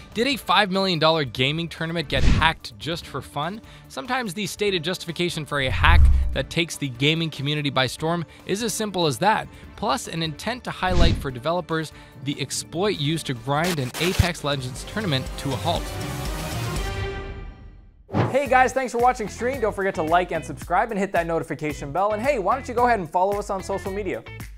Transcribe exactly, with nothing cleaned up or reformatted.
Did a five million dollar gaming tournament get hacked just for fun? Sometimes the stated justification for a hack that takes the gaming community by storm is as simple as that, plus an intent to highlight for developers the exploit used to grind an Apex Legends tournament to a halt. Hey guys, thanks for watching Streann. Don't forget to like and subscribe and hit that notification bell. And hey, why don't you go ahead and follow us on social media?